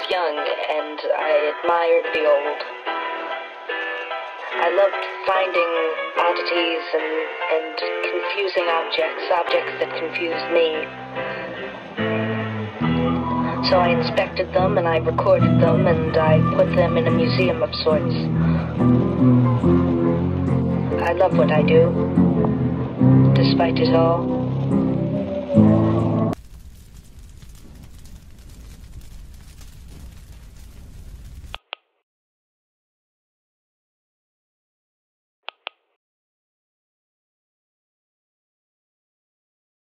young and I admired the old. I loved finding oddities and confusing objects that confused me. So I inspected them and I recorded them and I put them in a museum of sorts. I love what I do, despite it all.